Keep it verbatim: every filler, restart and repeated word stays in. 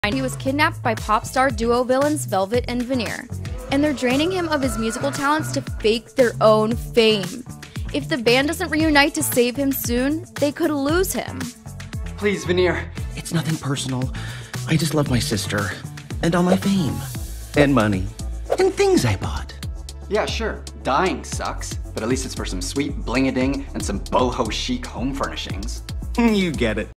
He was kidnapped by pop star duo villains Velvet and Veneer, and they're draining him of his musical talents to fake their own fame. If the band doesn't reunite to save him soon, they could lose him. Please, Veneer. It's nothing personal. I just love my sister, and all my fame, and money, and things I bought. Yeah, sure. Dying sucks, but at least it's for some sweet bling-a-ding and some boho chic home furnishings. You get it.